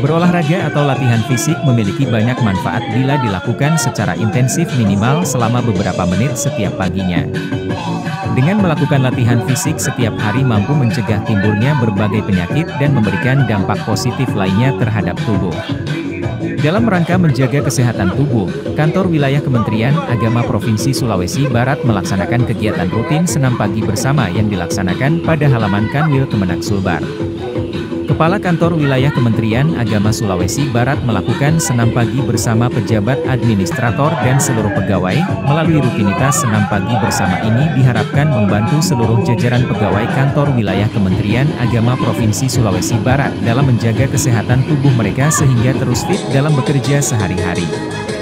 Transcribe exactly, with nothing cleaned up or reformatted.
Berolahraga atau latihan fisik memiliki banyak manfaat bila dilakukan secara intensif minimal selama beberapa menit setiap paginya. Dengan melakukan latihan fisik setiap hari mampu mencegah timbulnya berbagai penyakit dan memberikan dampak positif lainnya terhadap tubuh. Dalam rangka menjaga kesehatan tubuh, Kantor Wilayah Kementerian Agama Provinsi Sulawesi Barat melaksanakan kegiatan rutin senam pagi bersama yang dilaksanakan pada halaman Kanwil Kemenak Sulbar. Kepala Kantor Wilayah Kementerian Agama Sulawesi Barat melakukan senam pagi bersama pejabat administrator dan seluruh pegawai. Melalui rutinitas senam pagi bersama ini diharapkan membantu seluruh jajaran pegawai Kantor Wilayah Kementerian Agama Provinsi Sulawesi Barat dalam menjaga kesehatan tubuh mereka sehingga terus fit dalam bekerja sehari-hari.